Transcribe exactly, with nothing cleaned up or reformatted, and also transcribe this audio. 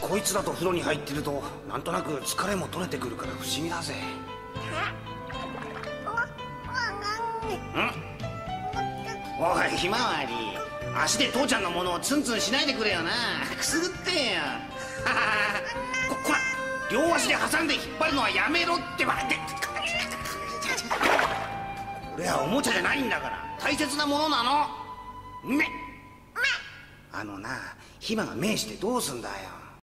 こいつだと風呂に入ってるとなんとなく疲れも取れてくるから不思議だぜ。ん？おいひまわり、足で父ちゃんのものをツンツンしないでくれよな。くすぐってよ。ここら両足で挟んで引っ張るのはやめろってば。これはおもちゃじゃないんだから大切なものなの。めあのな、ひまが命してどうすんだよ。